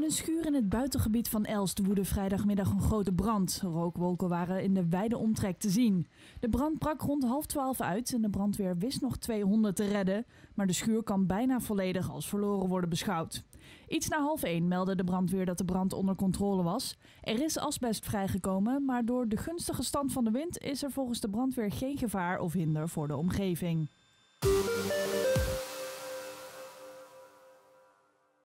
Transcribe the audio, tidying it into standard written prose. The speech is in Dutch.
In een schuur in het buitengebied van Elst woedde vrijdagmiddag een grote brand. Rookwolken waren in de wijde omtrek te zien. De brand brak rond 11:30 uit en de brandweer wist nog 2 honden te redden. Maar de schuur kan bijna volledig als verloren worden beschouwd. Iets na 12:30 meldde de brandweer dat de brand onder controle was. Er is asbest vrijgekomen, maar door de gunstige stand van de wind is er volgens de brandweer geen gevaar of hinder voor de omgeving.